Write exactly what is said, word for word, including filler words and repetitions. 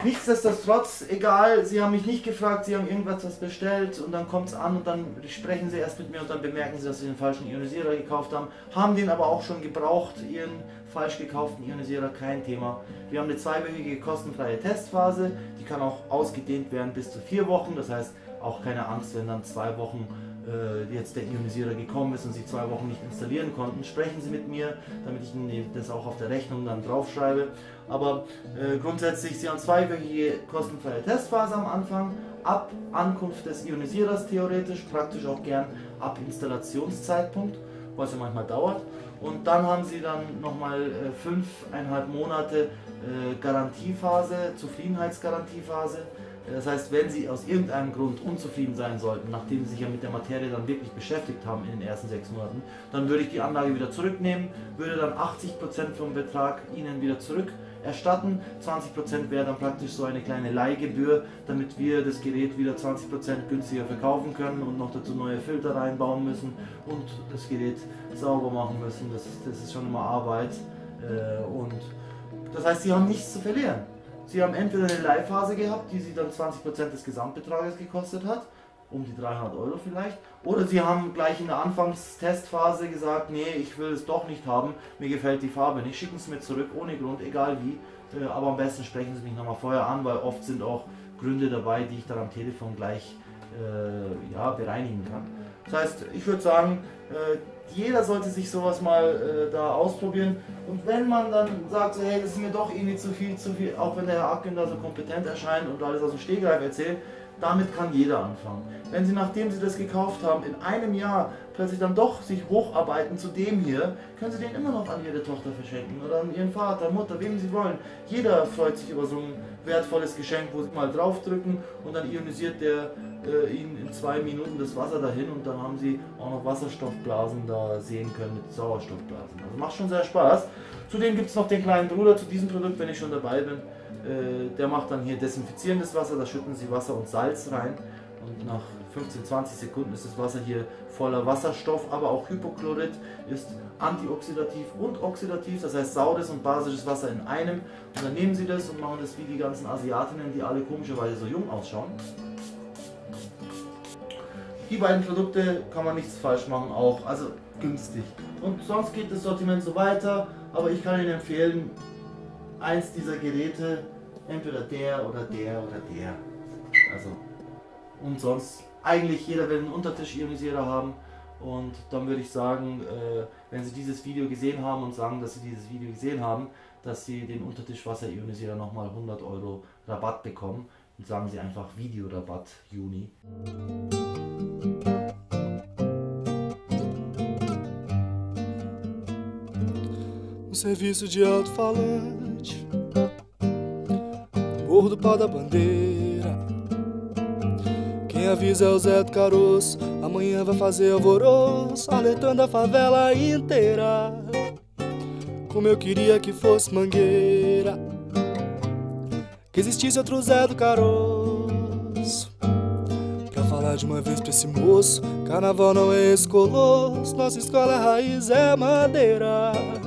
Nichtsdestotrotz, egal, Sie haben mich nicht gefragt, Sie haben irgendwas was bestellt und dann kommt es an und dann sprechen Sie erst mit mir und dann bemerken Sie, dass Sie den falschen Ionisierer gekauft haben, haben den aber auch schon gebraucht, Ihren falsch gekauften Ionisierer, kein Thema. Wir haben eine zweiwöchige kostenfreie Testphase, die kann auch ausgedehnt werden bis zu vier Wochen, das heißt auch keine Angst, wenn dann zwei Wochen äh, jetzt der Ionisierer gekommen ist und Sie zwei Wochen nicht installieren konnten. Sprechen Sie mit mir, damit ich Ihnen das auch auf der Rechnung dann draufschreibe. Aber äh, grundsätzlich, Sie haben zweiwöchige kostenfreie Testphase am Anfang, ab Ankunft des Ionisierers theoretisch, praktisch auch gern ab Installationszeitpunkt, was ja manchmal dauert. Und dann haben Sie dann nochmal äh, fünfeinhalb Monate äh, Garantiephase, Zufriedenheitsgarantiephase. Das heißt, wenn Sie aus irgendeinem Grund unzufrieden sein sollten, nachdem Sie sich ja mit der Materie dann wirklich beschäftigt haben in den ersten sechs Monaten, dann würde ich die Anlage wieder zurücknehmen, würde dann achtzig Prozent vom Betrag Ihnen wieder zurück erstatten. zwanzig Prozent wäre dann praktisch so eine kleine Leihgebühr, damit wir das Gerät wieder zwanzig Prozent günstiger verkaufen können und noch dazu neue Filter reinbauen müssen und das Gerät sauber machen müssen. Das, das ist schon immer Arbeit. Und das heißt, Sie haben nichts zu verlieren. Sie haben entweder eine Leihphase gehabt, die Sie dann zwanzig Prozent des Gesamtbetrages gekostet hat, um die dreihundert Euro vielleicht, oder Sie haben gleich in der Anfangstestphase gesagt, nee, ich will es doch nicht haben, mir gefällt die Farbe nicht, schicken Sie mir zurück, ohne Grund, egal wie, aber am besten sprechen Sie mich nochmal vorher an, weil oft sind auch Gründe dabei, die ich dann am Telefon gleich äh, ja, bereinigen kann. Das heißt, ich würde sagen, äh, jeder sollte sich sowas mal äh, da ausprobieren, und wenn man dann sagt, so, hey, das ist mir doch irgendwie zu viel, zu viel, auch wenn der Herr Acken da so kompetent erscheint und alles aus dem Stegreif erzählt, damit kann jeder anfangen. Wenn Sie, nachdem Sie das gekauft haben, in einem Jahr plötzlich dann doch sich hocharbeiten zu dem hier, können Sie den immer noch an Ihre Tochter verschenken oder an Ihren Vater, Mutter, wem Sie wollen. Jeder freut sich über so ein wertvolles Geschenk, wo Sie mal draufdrücken und dann ionisiert der äh, Ihnen in zwei Minuten das Wasser dahin und dann haben Sie auch noch Wasserstoffblasen da sehen können mit Sauerstoffblasen. Also macht schon sehr Spaß. Zudem gibt es noch den kleinen Bruder zu diesem Produkt, wenn ich schon dabei bin. Äh, der macht dann hier desinfizierendes Wasser, da schütten Sie Wasser und Salz rein und nach fünfzehn, zwanzig Sekunden ist das Wasser hier voller Wasserstoff, aber auch Hypochlorit, ist antioxidativ und oxidativ, das heißt saures und basisches Wasser in einem. Und dann nehmen Sie das und machen das wie die ganzen Asiatinnen, die alle komischerweise so jung ausschauen. Die beiden Produkte kann man nichts falsch machen, auch, also günstig. Und sonst geht das Sortiment so weiter, aber ich kann Ihnen empfehlen, eins dieser Geräte, entweder der oder der oder der. Also, und sonst, eigentlich jeder will einen Untertisch-Ionisierer haben. Und dann würde ich sagen, äh, wenn Sie dieses Video gesehen haben und sagen, dass Sie dieses Video gesehen haben, dass Sie den Untertischwasser-Ionisierer nochmal hundert Euro Rabatt bekommen. Und sagen Sie einfach Videorabatt Juni. Um serviço de alto-falante, Morro do Pau da Bandeira. Quem avisa é o Zé do Caroço, amanhã vai fazer alvoroço, alertando a favela inteira. Como eu queria que fosse Mangueira, que existisse outro Zé do Caroço, pra falar de uma vez pra esse moço: carnaval não é esse colosso, nossa escola raiz é madeira.